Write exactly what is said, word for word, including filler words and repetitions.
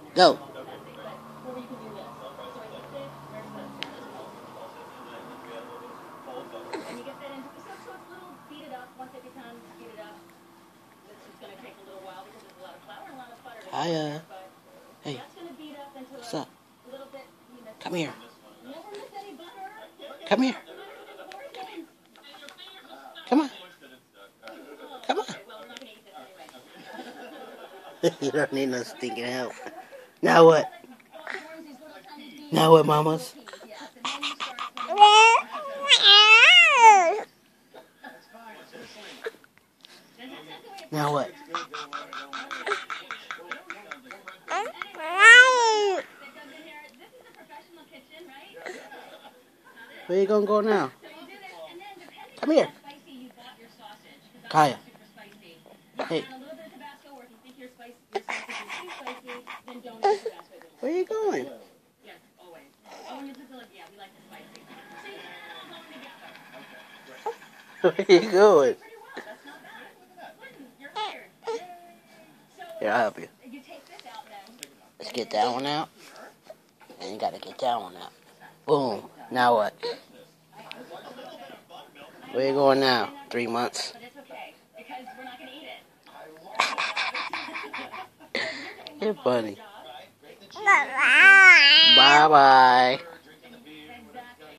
Go. Hiya. Hey. What's up? Come here. Come here. Come on. Come on. You don't need no stinking help. Now what? Now what, mamas? Now what? Where you gonna go now? Come here. Kaya. Hey. Where you going? Where you going? Here, I'll help you. Let's get that one out. And you gotta get that one out. Boom. Now what? Where you going now? Three months. You're funny. Bye-bye.